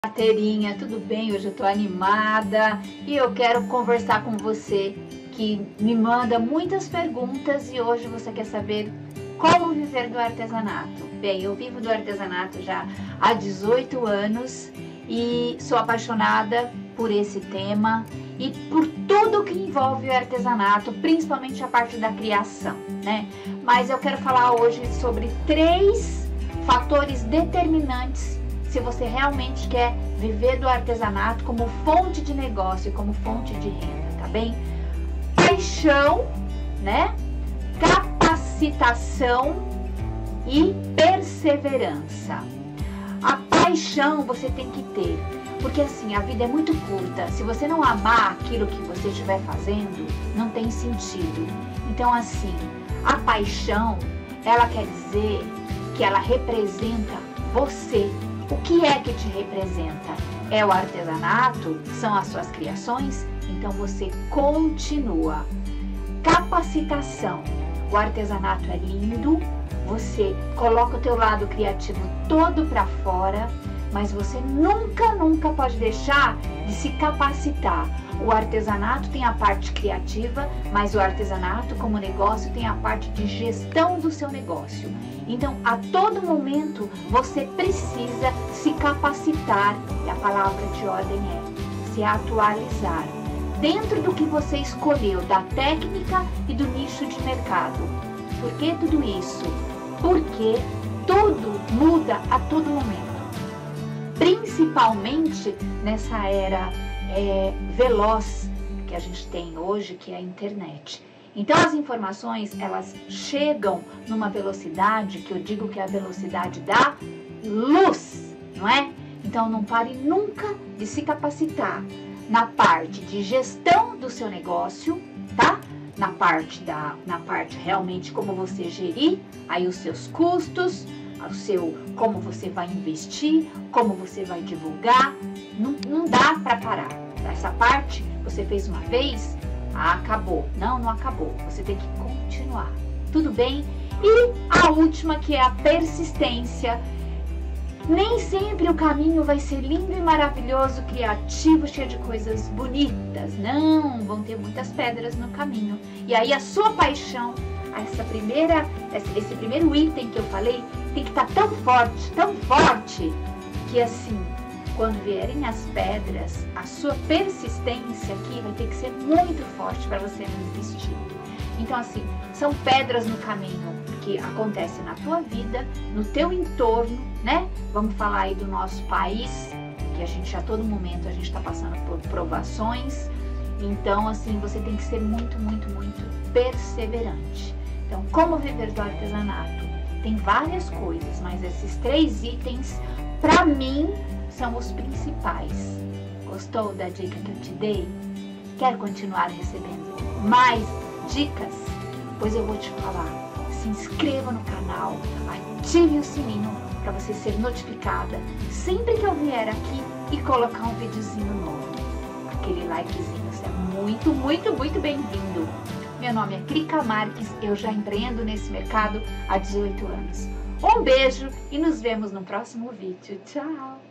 Carteirinha, tudo bem? Hoje eu tô animada e eu quero conversar com você que me manda muitas perguntas e hoje você quer saber como viver do artesanato. Bem, eu vivo do artesanato já há 18 anos e sou apaixonada por esse tema e por tudo que envolve o artesanato, principalmente a parte da criação, né? Mas eu quero falar hoje sobre 3 fatores determinantes se você realmente quer viver do artesanato como fonte de negócio, como fonte de renda, tá bem? Paixão, né? Capacitação e perseverança. A paixão você tem que ter, porque assim, a vida é muito curta. Se você não amar aquilo que você estiver fazendo, não tem sentido. Então assim, a paixão, ela quer dizer que ela representa você. O que é que te representa? É o artesanato? São as suas criações? Então você continua. Capacitação. O artesanato é lindo, você coloca o teu lado criativo todo para fora, mas você nunca pode deixar de se capacitar. O artesanato tem a parte criativa, mas o artesanato como negócio tem a parte de gestão do seu negócio. Então, a todo momento, você precisa se capacitar, e a palavra de ordem é se atualizar, dentro do que você escolheu, da técnica e do nicho de mercado. Por que tudo isso? Porque tudo muda a todo momento, principalmente nessa era veloz que a gente tem hoje, que é a internet. Então as informações, elas chegam numa velocidade que eu digo que é a velocidade da luz, não é? Então não pare nunca de se capacitar na parte de gestão do seu negócio, tá? Na parte realmente como você gerir aí os seus custos, como você vai investir, como você vai divulgar. Não dá para parar. Essa parte você fez uma vez, acabou. Não acabou. Você tem que continuar. Tudo bem? E a última, que é a persistência. Nem sempre o caminho vai ser lindo e maravilhoso, criativo, cheio de coisas bonitas. Não, vão ter muitas pedras no caminho. E aí a sua paixão, esse primeiro item que eu falei, tem que estar tão forte, que assim, quando vierem as pedras, a sua persistência aqui vai ter que ser muito forte para você não desistir. Então assim, são pedras no caminho que acontecem na tua vida, no teu entorno, né? Vamos falar aí do nosso país, que a todo momento a gente está passando por provações. Então assim, você tem que ser muito perseverante. Então, como viver do artesanato? Tem várias coisas, mas esses 3 itens, para mim, são os principais. Gostou da dica que eu te dei? Quer continuar recebendo mais dicas? Pois eu vou te falar. Se inscreva no canal, ative o sininho para você ser notificada sempre que eu vier aqui e colocar um videozinho novo. Aquele likezinho, você é muito bem-vindo. Meu nome é Krika Marques, eu já empreendo nesse mercado há 18 anos. Um beijo e nos vemos no próximo vídeo. Tchau!